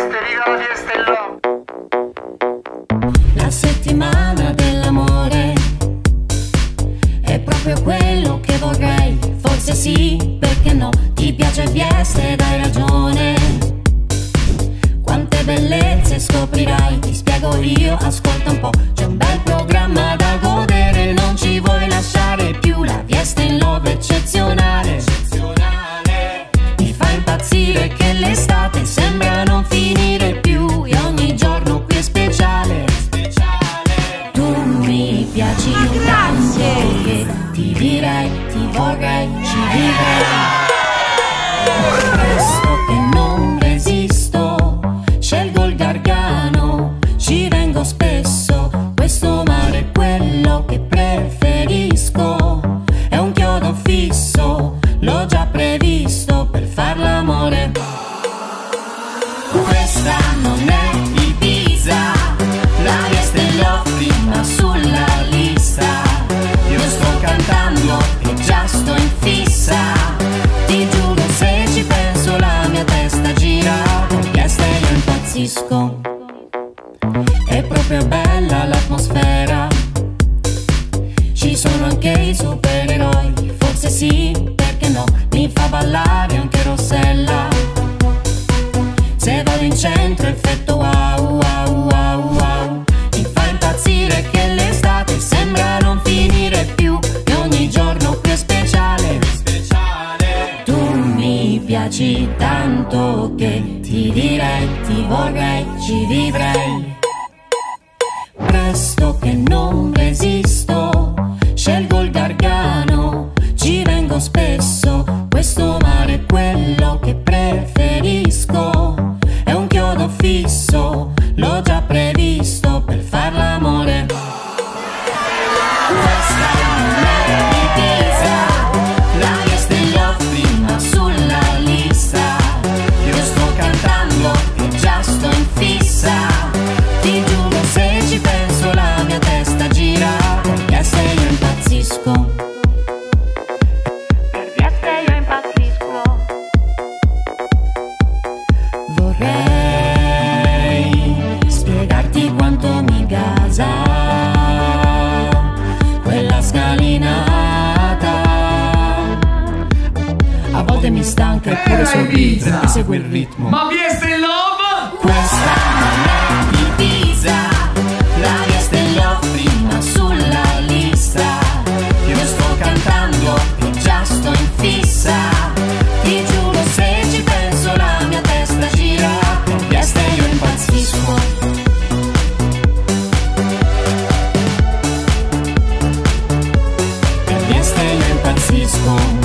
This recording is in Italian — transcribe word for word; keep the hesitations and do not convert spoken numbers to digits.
fiesta, viva la fiesta e lo. La settimana dell'amore è proprio quello che vorrei. Forse sì, perché no? Ti piace Fieste ed hai ragione. Quante bellezze scoprirai, ti spiego io, ascolta un po'. C'è un bel programma da godere, non ci vuoi lasciare più. La Fiesta in Love eccezionale, mi fa impazzire che l'estate sembra non finire più e ogni giorno qui è speciale. Tu mi piaci tanto che ti direi, ti vorrei, ci vivrei. Presto che non resisto, scelgo il Gargano, ci vengo spesso. Questo mare è quello che preferisco, è un chiodo fisso, l'ho già previsto per far l'amore. Questa non è Ibiza, la Fiesta in Love prima sulla lista. Io sto cantando e già sto in fissa, ti giuro se ci penso la mia testa gira. Con Fiesta io impazzisco, è proprio bella l'atmosfera. Ci sono anche i supereroi, forse sì, perché no? Mi fa ballare anche Rossella. Se vado in centro effetto wow wow wow wow. Mi fa impazzire che l'estate sembra non finire più e ogni giorno qui è speciale. Tu mi piaci tanto che ti direi, ti vorrei, ci vivrei. Presto che non resisto, scelgo il Gargano, ci vengo spesso. Questo mare è quello che preferisco, è un chiodo fisso, l'ho già previsto per far l'amore. Questa non è Ibiza, la Fiesta in Love prima sulla lista. Io sto cantando e già sto in fissa, ti giuro se ci penso la mia testa gira. Per Fiesta io impazzisco, per Fiesta io impazzisco. Vorrei spiegarti quanto mi gasa quella scalinata. A volte mi stanca eppure sorrido e segue il ritmo. Ma Fiesta in Love? Questa non è Ibiza, la Fiesta in Love prima sulla lista. Io sto cantando e già sto in fissa, ti giuro se ci penso la mia testa gira. Per Fiesta io impazzisco, per Fiesta io impazzisco.